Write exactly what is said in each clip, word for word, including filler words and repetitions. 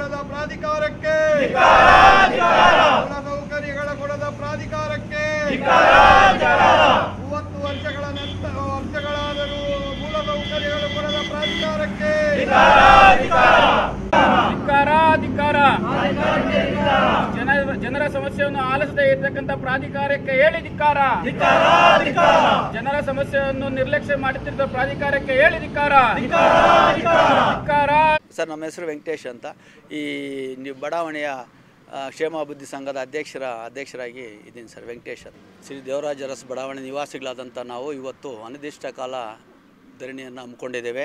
ಕೊಡದ ಪ್ರಾಧಿಕಾರಕ್ಕೆ ಮೂಲಸೌಕರ್ಯಗಳ ಕೊಡದ ಪ್ರಾಧಿಕಾರಕ್ಕೆ ಮೂವತ್ತು ವರ್ಷಗಳ ನಂತರ ವರ್ಷಗಳಾದರೂ ಮೂಲಸೌಕರ್ಯಗಳು ಕೊಡದ ಪ್ರಾಧಿಕಾರಕ್ಕೆ ಜನರ ಸಮಸ್ಯೆಯನ್ನು ಆಲಿಸದೇ ಇರತಕ್ಕಂಥ ಪ್ರಾಧಿಕಾರಕ್ಕೆ ಹೇಳಿ ಧಿಕ್ಕಾರ. ಜನರ ಸಮಸ್ಯೆಯನ್ನು ನಿರ್ಲಕ್ಷ್ಯ ಮಾಡುತ್ತಿರುವ ಪ್ರಾಧಿಕಾರಕ್ಕೆ ಹೇಳಿ ಧಿಕ್ಕಾರ. ಸರ್, ನಮ್ಮ ಹೆಸರು ವೆಂಕಟೇಶ್ ಅಂತ. ಈ ನೀವು ಬಡಾವಣೆಯ ಕ್ಷೇಮಾಭಿವೃದ್ಧಿ ಸಂಘದ ಅಧ್ಯಕ್ಷರ ಅಧ್ಯಕ್ಷರಾಗಿ ಇದ್ದೀನಿ ಸರ್. ವೆಂಕಟೇಶ್ ಅಂತ. ಶ್ರೀ ದೇವರಾಜ ಅರಸ್ ಬಡಾವಣೆ ನಿವಾಸಿಗಳಾದಂಥ ನಾವು ಇವತ್ತು ಅನಿರ್ದಿಷ್ಟ ಕಾಲ ಧರಣಿಯನ್ನು ಹಮ್ಮಿಕೊಂಡಿದ್ದೇವೆ.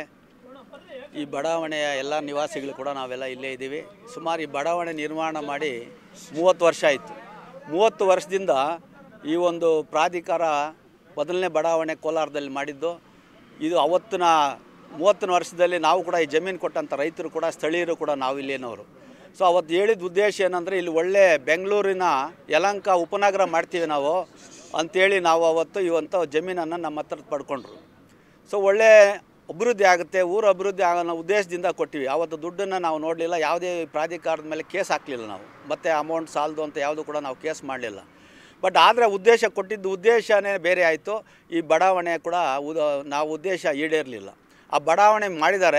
ಈ ಬಡಾವಣೆಯ ಎಲ್ಲ ನಿವಾಸಿಗಳು ಕೂಡ ನಾವೆಲ್ಲ ಇಲ್ಲೇ ಇದ್ದೀವಿ. ಸುಮಾರು ಈ ಬಡಾವಣೆ ನಿರ್ಮಾಣ ಮಾಡಿ ಮೂವತ್ತು ವರ್ಷ ಆಯಿತು. ಮೂವತ್ತು ವರ್ಷದಿಂದ ಈ ಒಂದು ಪ್ರಾಧಿಕಾರ ಮೊದಲನೇ ಬಡಾವಣೆ ಕೋಲಾರದಲ್ಲಿ ಮಾಡಿದ್ದು. ಇದು ಅವತ್ತಿನ ಮೂವತ್ತನೇ ವರ್ಷದಲ್ಲಿ ನಾವು ಕೂಡ ಈ ಜಮೀನು ಕೊಟ್ಟಂಥ ರೈತರು ಕೂಡ ಸ್ಥಳೀಯರು ಕೂಡ ನಾವು ಇಲ್ಲೇನವರು. ಸೊ ಅವತ್ತು ಹೇಳಿದ ಉದ್ದೇಶ ಏನಂದರೆ, ಇಲ್ಲಿ ಒಳ್ಳೆ ಬೆಂಗಳೂರಿನ ಯಲಹಂಕ ಉಪನಗರ ಮಾಡ್ತೀವಿ ನಾವು ಅಂಥೇಳಿ ನಾವು ಅವತ್ತು ಇವಂಥ ಜಮೀನನ್ನು ನಮ್ಮ ಹತ್ರ ಪಡ್ಕೊಂಡ್ರು. ಸೊ ಒಳ್ಳೆ ಅಭಿವೃದ್ಧಿ ಆಗುತ್ತೆ, ಊರು ಅಭಿವೃದ್ಧಿ ಆಗೋ ಉದ್ದೇಶದಿಂದ ಕೊಟ್ಟಿವಿ. ಆವತ್ತು ದುಡ್ಡನ್ನು ನಾವು ನೋಡಲಿಲ್ಲ, ಯಾವುದೇ ಪ್ರಾಧಿಕಾರದ ಮೇಲೆ ಕೇಸ್ ಹಾಕಲಿಲ್ಲ ನಾವು. ಮತ್ತು ಅಮೌಂಟ್ ಸಾಲದು ಅಂತ ಯಾವುದು ಕೂಡ ನಾವು ಕೇಸ್ ಮಾಡಲಿಲ್ಲ. ಬಟ್ ಆದರೆ ಉದ್ದೇಶ ಕೊಟ್ಟಿದ್ದು ಉದ್ದೇಶನೇ ಬೇರೆ ಆಯಿತು. ಈ ಬಡಾವಣೆ ಕೂಡ ಉದ ನಾವು ಉದ್ದೇಶ ಈಡೇರಲಿಲ್ಲ. ಆ ಬಡಾವಣೆ ಮಾಡಿದ್ದಾರೆ,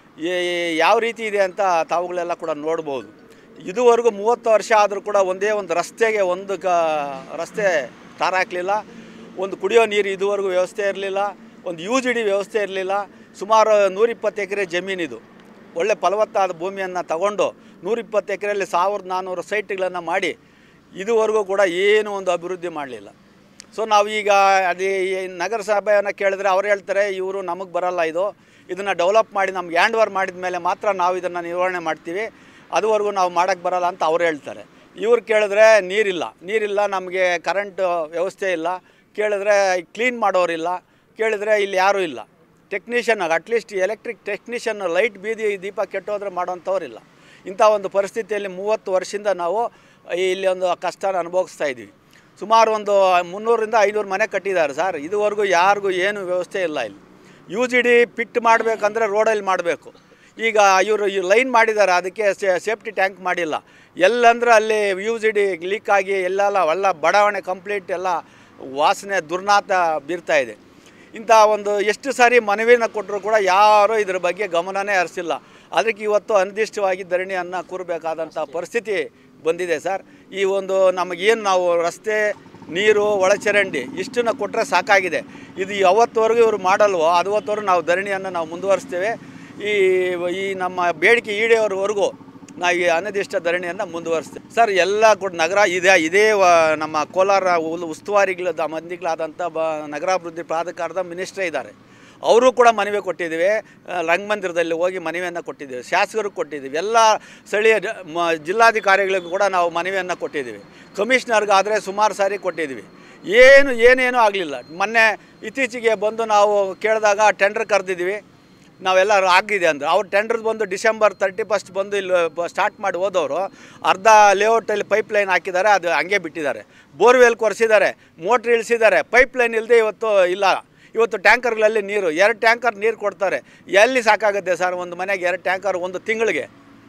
ಯಾವ ರೀತಿ ಇದೆ ಅಂತ ತಾವುಗಳೆಲ್ಲ ಕೂಡ ನೋಡ್ಬೋದು. ಇದುವರೆಗೂ ಮೂವತ್ತು ವರ್ಷ ಆದರೂ ಕೂಡ ಒಂದೇ ಒಂದು ರಸ್ತೆಗೆ ಒಂದು ಕ ರಸ್ತೆ ತಾರ ಹಾಕಲಿಲ್ಲ. ಒಂದು ಕುಡಿಯೋ ನೀರು ಇದುವರೆಗೂ ವ್ಯವಸ್ಥೆ ಇರಲಿಲ್ಲ. ಒಂದು ಯು ಜಿ ಡಿ ವ್ಯವಸ್ಥೆ ಇರಲಿಲ್ಲ. ಸುಮಾರು ನೂರಿಪ್ಪತ್ತು ಎಕರೆ ಜಮೀನಿದು. ಒಳ್ಳೆ ಫಲವತ್ತಾದ ಭೂಮಿಯನ್ನು ತಗೊಂಡು ನೂರಿಪ್ಪತ್ತು ಎಕರೆಯಲ್ಲಿ ಸಾವಿರದ ನಾನ್ನೂರು ಸೈಟ್ಗಳನ್ನು ಮಾಡಿ ಇದುವರೆಗೂ ಕೂಡ ಏನೂ ಒಂದು ಅಭಿವೃದ್ಧಿ ಮಾಡಲಿಲ್ಲ. ಸೊ ನಾವು ಈಗ ಅದೇ ನಗರಸಭೆಯನ್ನು ಕೇಳಿದ್ರೆ ಅವ್ರು ಹೇಳ್ತಾರೆ, ಇವರು ನಮಗೆ ಬರಲ್ಲ, ಇದು ಇದನ್ನು ಡೆವಲಪ್ ಮಾಡಿ ನಮ್ಗೆ ಹ್ಯಾಂಡ್ ಓವರ್ ಮಾಡಿದ ಮೇಲೆ ಮಾತ್ರ ನಾವು ಇದನ್ನು ನಿರ್ವಹಣೆ ಮಾಡ್ತೀವಿ, ಅದುವರೆಗೂ ನಾವು ಮಾಡೋಕ್ಕೆ ಬರಲ್ಲ ಅಂತ ಅವ್ರು ಹೇಳ್ತಾರೆ. ಇವ್ರು ಕೇಳಿದ್ರೆ ನೀರಿಲ್ಲ ನೀರಿಲ್ಲ ನಮಗೆ ಕರೆಂಟ್ ವ್ಯವಸ್ಥೆ ಇಲ್ಲ, ಕೇಳಿದ್ರೆ ಕ್ಲೀನ್ ಮಾಡೋರಿಲ್ಲ, ಕೇಳಿದ್ರೆ ಇಲ್ಲಿ ಯಾರೂ ಇಲ್ಲ. Technician at least electric technician light ಬೀದಿ ದೀಪ ಕೆಟ್ಟೋದ್ರೆ ಮಾಡೋಂಥವ್ರಿಲ್ಲ. ಇಂಥ ಒಂದು ಪರಿಸ್ಥಿತಿಯಲ್ಲಿ ಮೂವತ್ತು ವರ್ಷದಿಂದ ನಾವು ಇಲ್ಲಿ ಒಂದು ಕಷ್ಟನ ಅನುಭವಿಸ್ತಾ ಇದ್ದೀವಿ. ಸುಮಾರು ಒಂದು ಮುನ್ನೂರಿಂದ ಐನೂರು ಮನೆ ಕಟ್ಟಿದ್ದಾರೆ ಸರ್. ಇದುವರೆಗೂ ಯಾರಿಗೂ ಏನು ವ್ಯವಸ್ಥೆ ಇಲ್ಲ. ಇಲ್ಲಿ ಯು ಜಿ ಡಿ ಪಿಟ್ ಮಾಡಬೇಕಂದ್ರೆ ರೋಡಲ್ಲಿ ಮಾಡಬೇಕು. ಈಗ ಇವರು ಈ ಲೈನ್ ಮಾಡಿದ್ದಾರೆ, ಅದಕ್ಕೆ ಸೇಫ್ಟಿ ಟ್ಯಾಂಕ್ ಮಾಡಿಲ್ಲ. ಎಲ್ಲಂದ್ರೆ ಅಲ್ಲಿ ಯು ಜಿ ಡಿ ಲೀಕ್ ಆಗಿ ಎಲ್ಲೆಲ್ಲ ಎಲ್ಲ ಬಡಾವಣೆ ಕಂಪ್ಲೀಟ್ ಎಲ್ಲ ವಾಸನೆ ದುರ್ನಾತ ಬೀರ್ತಾ ಇದೆ. ಇಂಥ ಒಂದು ಎಷ್ಟು ಸಾರಿ ಮನವಿನ ಕೊಟ್ಟರು ಕೂಡ ಯಾರೂ ಇದ್ರ ಬಗ್ಗೆ ಗಮನನೇ ಹರಿಸಿಲ್ಲ. ಅದಕ್ಕೆ ಇವತ್ತು ಅನಿರ್ದಿಷ್ಟವಾಗಿ ಧರಣಿಯನ್ನು ಕೂರಬೇಕಾದಂಥ ಪರಿಸ್ಥಿತಿ ಬಂದಿದೆ ಸರ್. ಈ ಒಂದು ನಮಗೇನು ನಾವು ರಸ್ತೆ, ನೀರು, ಒಳಚರಂಡಿ ಇಷ್ಟನ್ನು ಕೊಟ್ಟರೆ ಸಾಕಾಗಿದೆ. ಇದು ಯಾವತ್ತವರೆಗೂ ಇವರು ಮಾಡಲ್ವೋ ಅದುವತ್ತವರೆಗೂ ನಾವು ಧರಣಿಯನ್ನು ನಾವು ಮುಂದುವರಿಸ್ತೇವೆ. ಈ ಈ ನಮ್ಮ ಬೇಡಿಕೆ ಈಡೇವರೆವರೆಗೂ ನಾವು ಈ ಅನಿರ್ದಿಷ್ಟ ಧರಣಿಯನ್ನು ಮುಂದುವರಿಸ್ತೇವೆ ಸರ್. ಎಲ್ಲ ಕೂಡ ನಗರ ಇದೆ ಇದೇ ನಮ್ಮ ಕೋಲಾರ ಉಸ್ತುವಾರಿಗಳದ ಮಂದಿಗಳಾದಂಥ ಬ ನಗರಾಭಿವೃದ್ಧಿ ಪ್ರಾಧಿಕಾರದ ಮಿನಿಸ್ಟ್ರೇ ಇದ್ದಾರೆ. ಅವರು ಕೂಡ ಮನವಿ ಕೊಟ್ಟಿದ್ದೀವಿ. ರಂಗಮಂದಿರದಲ್ಲಿ ಹೋಗಿ ಮನವಿಯನ್ನು ಕೊಟ್ಟಿದ್ದೀವಿ, ಶಾಸಕರಿಗೆ ಕೊಟ್ಟಿದ್ದೀವಿ, ಎಲ್ಲ ಸ್ಥಳೀಯ ಜಿಲ್ಲಾಧಿಕಾರಿಗಳಿಗೂ ಕೂಡ ನಾವು ಮನವಿಯನ್ನು ಕೊಟ್ಟಿದ್ದೀವಿ. ಕಮಿಷನರ್ಗಾದರೆ ಸುಮಾರು ಸಾರಿ ಕೊಟ್ಟಿದ್ದೀವಿ. ಏನು ಏನೇನೂ ಆಗಲಿಲ್ಲ. ಮೊನ್ನೆ ಇತ್ತೀಚೆಗೆ ಬಂದು ನಾವು ಕೇಳಿದಾಗ ಟೆಂಡರ್ ಕರೆದಿದ್ದೀವಿ, ನಾವೆಲ್ಲ ಆಗಿದೆ ಅಂದರೆ ಅವ್ರು ಟೆಂಡರ್ ಬಂದು ಡಿಸೆಂಬರ್ ತರ್ಟಿ ಫಸ್ಟ್ ಬಂದು ಇಲ್ಲಿ ಸ್ಟಾರ್ಟ್ ಮಾಡಿ ಹೋದವರು ಅರ್ಧ ಲೇಔಟಲ್ಲಿ ಪೈಪ್ ಲೈನ್ ಹಾಕಿದ್ದಾರೆ, ಅದು ಹಂಗೆ ಬಿಟ್ಟಿದ್ದಾರೆ. ಬೋರ್ವೆಲ್ ಕೊರೆಸಿದ್ದಾರೆ, ಮೋಟ್ರ್ ಇಳಿಸಿದ್ದಾರೆ, ಪೈಪ್ ಲೈನ್ ಇಲ್ಲದೆ ಇವತ್ತು ಇಲ್ಲ. ಇವತ್ತು ಟ್ಯಾಂಕರ್ಗಳಲ್ಲಿ ನೀರು ಎರಡು ಟ್ಯಾಂಕರ್ ನೀರು ಕೊಡ್ತಾರೆ. ಎಲ್ಲಿ ಸಾಕಾಗುತ್ತೆ ಸರ್ ಒಂದು ಮನೆಗೆ ಎರಡು ಟ್ಯಾಂಕರ್ ಒಂದು ತಿಂಗಳಿಗೆ?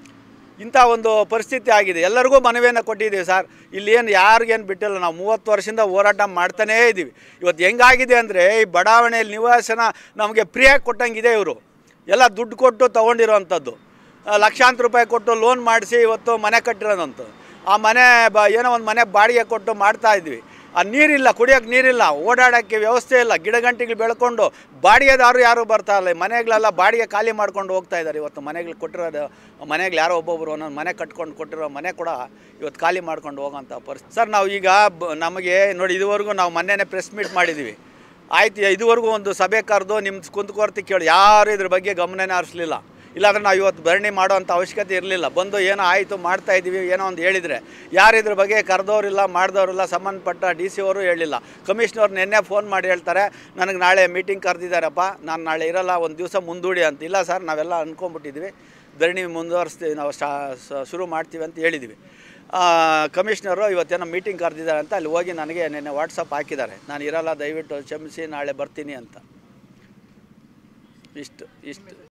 ಇಂಥ ಒಂದು ಪರಿಸ್ಥಿತಿ ಆಗಿದೆ. ಎಲ್ಲರಿಗೂ ಮನವಿಯನ್ನು ಕೊಟ್ಟಿದ್ದೀವಿ ಸರ್. ಇಲ್ಲಿ ಏನು ಯಾರಿಗೇನು ಬಿಟ್ಟಿಲ್ಲ. ನಾವು ಮೂವತ್ತು ವರ್ಷದಿಂದ ಹೋರಾಟ ಮಾಡ್ತಾನೇ ಇದ್ದೀವಿ. ಇವತ್ತು ಹೆಂಗಾಗಿದೆ ಅಂದರೆ ಈ ಬಡಾವಣೆಯಲ್ಲಿ ನಿವಾಸನ ನಮಗೆ ಫ್ರೀಯಾಗಿ ಕೊಟ್ಟಂಗಿದೆ. ಇವರು ಎಲ್ಲ ದುಡ್ಡು ಕೊಟ್ಟು ತೊಗೊಂಡಿರೋವಂಥದ್ದು, ಲಕ್ಷಾಂತರ ರೂಪಾಯಿ ಕೊಟ್ಟು ಲೋನ್ ಮಾಡಿಸಿ ಇವತ್ತು ಮನೆ ಕಟ್ಟಿರೋದಂಥದ್ದು. ಆ ಮನೆ ಬ ಏನೋ ಒಂದು ಮನೆ ಬಾಡಿಗೆ ಕೊಟ್ಟು ಮಾಡ್ತಾಯಿದ್ವಿ. ಆ ನೀರಿಲ್ಲ, ಕುಡಿಯೋಕ್ಕೆ ನೀರಿಲ್ಲ, ಓಡಾಡೋಕ್ಕೆ ವ್ಯವಸ್ಥೆ ಇಲ್ಲ, ಗಿಡಗಂಟಿಗಳು ಬೆಳ್ಕೊಂಡು ಬಾಡಿಗೆದಾರು ಯಾರು ಬರ್ತಾ ಇಲ್ಲ. ಮನೆಗಳೆಲ್ಲ ಬಾಡಿಗೆ ಖಾಲಿ ಮಾಡ್ಕೊಂಡು ಹೋಗ್ತಾ ಇದ್ದಾರೆ. ಇವತ್ತು ಮನೆಗಳು ಕೊಟ್ಟಿರೋದು ಮನೆಗಳು ಯಾರೋ ಒಬ್ಬೊಬ್ಬರು ಒಂದೊಂದು ಮನೆ ಕಟ್ಕೊಂಡು ಕೊಟ್ಟಿರೋ ಮನೆ ಕೂಡ ಇವತ್ತು ಖಾಲಿ ಮಾಡ್ಕೊಂಡು ಹೋಗೋಂಥ ಪರಿಸ್ಥಿತಿ ಸರ್. ನಾವು ಈಗ ಬ ನಮಗೆ ನೋಡಿ, ಇದುವರೆಗೂ ನಾವು ಮೊನ್ನೆನೇ ಪ್ರೆಸ್ ಮೀಟ್ ಮಾಡಿದ್ದೀವಿ. ಆಯ್ತು, ಇದುವರೆಗೂ ಒಂದು ಸಭೆ ಕರೆದು ನಿಮ್ಮ ಕುಂದುಕೊರತೆ ಕೇಳಿ ಯಾರು ಇದ್ರ ಬಗ್ಗೆ ಗಮನನೇ ಹರಿಸಲಿಲ್ಲ. ಇಲ್ಲಾಂದ್ರೆ ನಾವು ಇವತ್ತು ಧರಣಿ ಮಾಡೋವಂಥ ಅವಶ್ಯಕತೆ ಇರಲಿಲ್ಲ. ಬಂದು ಏನೋ ಆಯಿತು ಮಾಡ್ತಾಯಿದ್ದೀವಿ ಏನೋ ಒಂದು ಹೇಳಿದರೆ ಯಾರು ಇದ್ರ ಬಗ್ಗೆ ಕರೆದವ್ರಿಲ್ಲ, ಮಾಡಿದವ್ರಿಲ್ಲ. ಸಂಬಂಧಪಟ್ಟ ಡಿ ಸಿ ಅವರು ಹೇಳಿಲ್ಲ. ಕಮಿಷ್ನರ್ ನಿನ್ನೆ ಫೋನ್ ಮಾಡಿ ಹೇಳ್ತಾರೆ, ನನಗೆ ನಾಳೆ ಮೀಟಿಂಗ್ ಕರೆದಿದ್ದಾರಪ್ಪ, ನಾನು ನಾಳೆ ಇರೋಲ್ಲ, ಒಂದು ದಿವಸ ಮುಂದೂಡಿ ಅಂತ. ಇಲ್ಲ ಸರ್, ನಾವೆಲ್ಲ ಅಂದ್ಕೊಂಬಿಟ್ಟಿದ್ವಿ, ಧರಣಿ ಮುಂದುವರಿಸ್ತೀವಿ, ನಾವು ಸ್ಟಾ ಶುರು ಮಾಡ್ತೀವಿ ಅಂತ ಹೇಳಿದ್ವಿ. ಕಮಿಷ್ನರು ಇವತ್ತೇನೋ ಮೀಟಿಂಗ್ ಕರೆದಿದ್ದಾರೆ ಅಂತ ಅಲ್ಲಿ ಹೋಗಿ ನನಗೆ ನಿನ್ನೆ ವಾಟ್ಸಪ್ ಹಾಕಿದ್ದಾರೆ, ನಾನು ಇರೋಲ್ಲ, ದಯವಿಟ್ಟು ಕ್ಷಮಿಸಿ, ನಾಳೆ ಬರ್ತೀನಿ ಅಂತ. ಇಷ್ಟು ಇಷ್ಟು